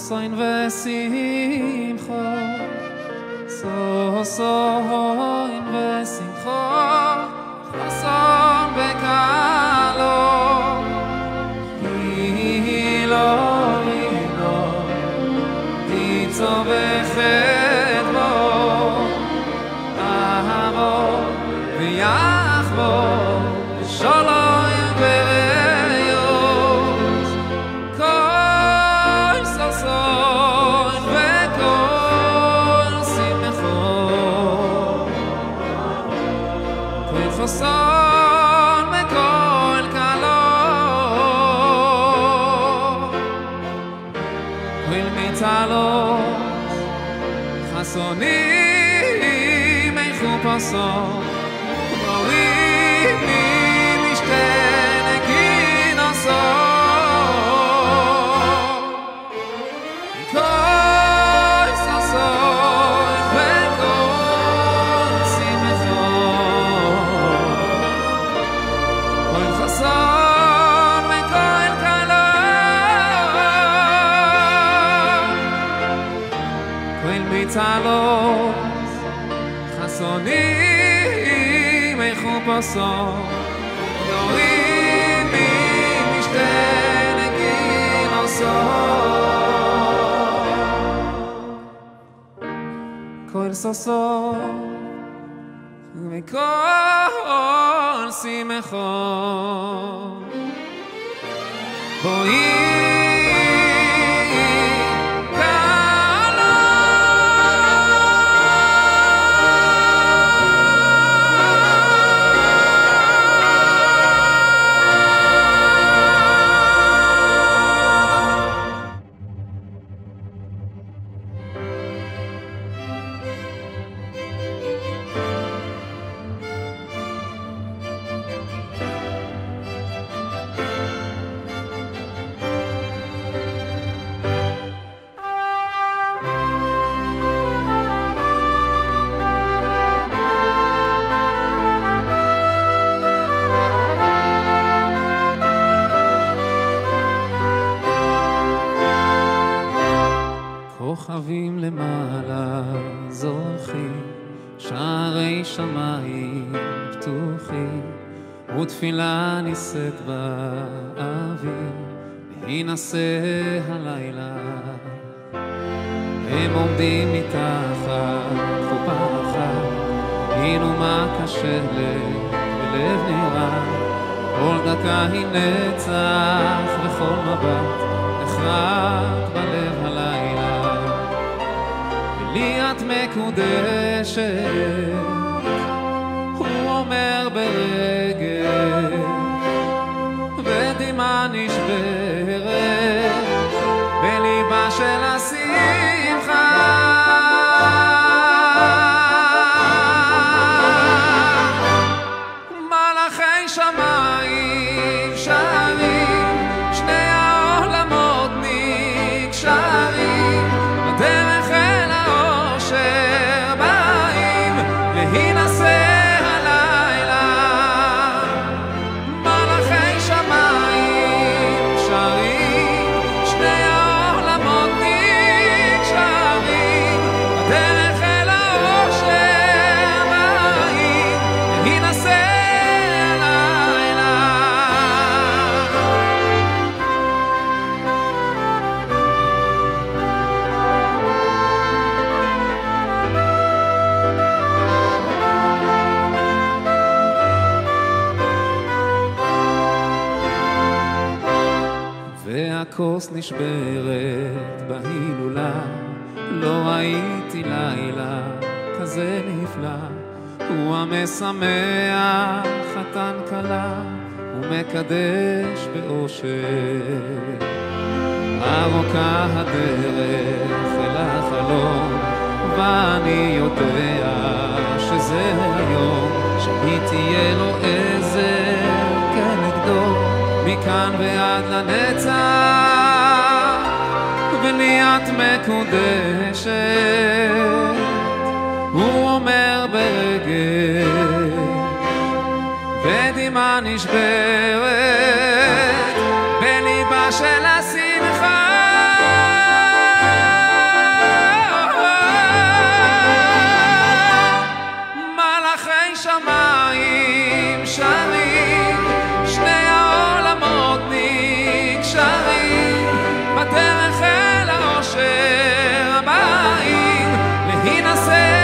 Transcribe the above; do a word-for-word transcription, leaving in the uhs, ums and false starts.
חוסן ושמחו, חוסן ושמחו, חוסן בקלו, הילו הילו, תצובכת בו, אהבו ויחבו, שלום וריos, כל ששון וכל שמחו, כל חסון וכל קלו, כל מצלות חסונים איכו פסון, מורים ממשתן כינוסון, כל ששון וכל שמחו, כל חסון וכל קלו, כל מצלות חסונים איכו פסון, מורים ממשתן כינוסון, כל ששון וכל שמחו, בואי כוכבים למעלה זורחים, שערי שמיים פתוחים, ותפילה נישאת באוויר, להינשא הלילה. הם עומדים מתחת חופה אחת, הנה מה קשה לב ולב נראה, כל דקה היא נצח וכל מבט נחרט בלב הלילה. לי את מקודשת, הוא אומר ברגש, ודמעה נשברת בליבה של השמחה. מלאכי שמיים שרים, שני העולמות נקשרים, בדרך אל האושר באים להינשא הלילה. מלאכי שמיים שרים, שני העולמות נקשרים, בדרך אל האושר באים להינשא הלילה. והכוס נשברת בהילולה, לא ראיתי לילה כזה נפלא. הוא המשמח חתן כלה, הוא מקדש באושר. ארוכה הדרך אל החלום, ואני יודע שזה היום, שהיא תהיה לו עזר כנגדו, מכאן ועד לנצח. ולי את מקודשת, הוא אומר ברגש, ודמעה נשברת בליבה של השמחה. יינשא